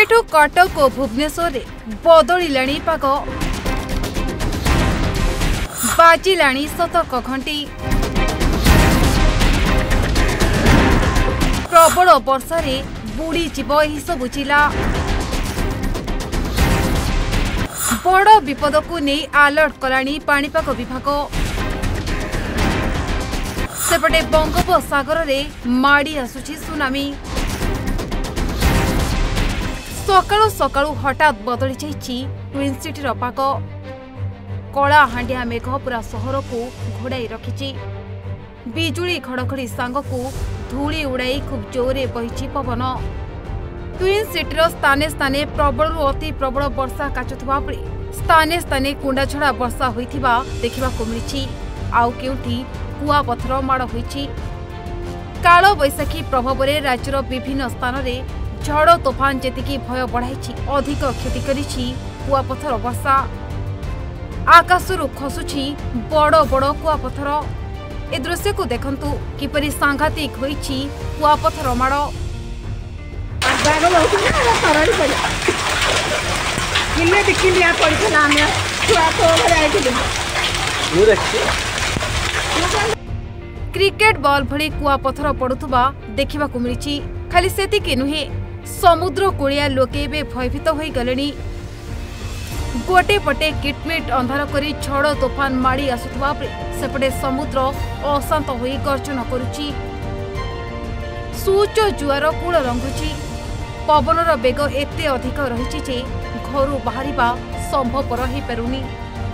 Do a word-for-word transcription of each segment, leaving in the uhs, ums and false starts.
एबेठू कटक और भुवनेश्वर बदलिलाणी पाग बाजिलाणी सतर्क घंटी प्रबल वर्षा रे बुड़ी जीव एही सबु जिला बड़ विपद को नहीं अलर्ट कलानी पाणीपाग विभाग सेपटे बंगोपसागर रे माड़ी आसुची सुनामी सकाळु सकाळु हठात बदली जाइछि ट्विन सिटी पाग कला हांडिया मेघ पूरा सहर को घोड़ाई रखिछि बिजुली घड़घड़ी सांग को धूली उड़ाई खूब जोरे बहिछि पवन ट्विन सिटीर स्थाने स्थाने प्रबल अति प्रबल वर्षा काचुवा बेले स्थाने स्थाने कुंडाछड़ा वर्षा होइथिबा देखिबाको मिलिछि आउ केउठी कुआपथर माड़ होइछि काल बैशाखी प्रभाव में राज्यर विभिन्न स्थान में झड़ तोफान जेतिकी भय बढ़ाई अधिक क्षति करिछि कुआपथर वर्षा आकाशरू खसुछि बड़ बड़ कुआपथर ए दृश्य को देखंतु किपरि सांघातिक होइछि कुआपथर माड़ क्रिकेट बॉल भली कुआपथर पड़ुथुबा देखिबाकु मिलिछि खाली सेतिकी नुहे समुद्र कूलिया लोके बे भयभीत होई गलेनी गोटे पटे किटमिट अंधार करी झड़ तोफान माड़ी आसुथुबा बेले सेपटे समुद्र अशांत होई गर्जन करुछि सूच जुआर कूल रंगुछि पवनर बेग एते अधिक रहिछि जे घरू बाहरिबा संभवपर होई पारुनी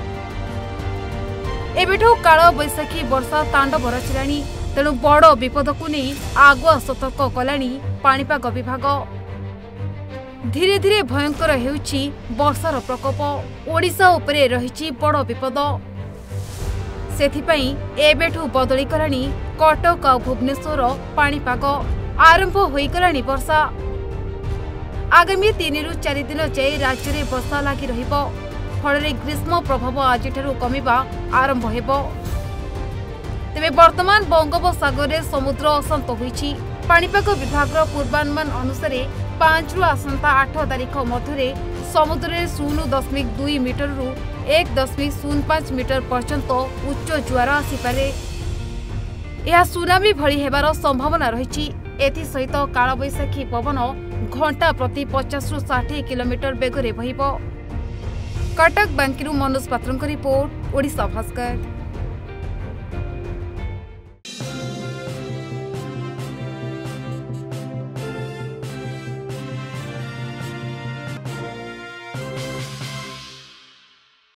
एबेठू काल बैशाखी वर्षा तांडव रचिलाणी तेणु बड़ विपद को नहीं आगुआ सतर्क कलानी पाणीपाग विभाग धीरे धीरे भयंकर हेउछि वर्षार प्रकोप ओडिशा उपरे रहिछि बड़ विपद सेथिपई एबेठू बदली कलानी कटक आ भुवनेश्वर पाणीपाग आरंभ होई गलानी वर्षा आगामी तीन रु चार दिन जाए राज्य में वर्षा लगी रहिबो फल ग्रीष्म प्रभाव आज कमिबा आरंभ हेबो तेबे वर्तमान बंगोपसागर में समुद्र अशांत होइछि पाणीपाग विभाग पूर्वानुमान अनुसार पांच रु आसंता आठ तारीख मध्य समुद्र में शून्य दशमिक दुई मीटर रु एक दशमिक शून्य पांच मीटर पर्यंत उच्च जुआर आसीपारे यह सुनामी भली हेबार संभावना रही एसहित कालबैशाखी पवन घंटा प्रति पचास रु षाठी किलोमीटर बेगरे बहिब कटक बांकीरू मनोज पात्रଙ୍କ रिपोर्ट ओडिशा भास्कर।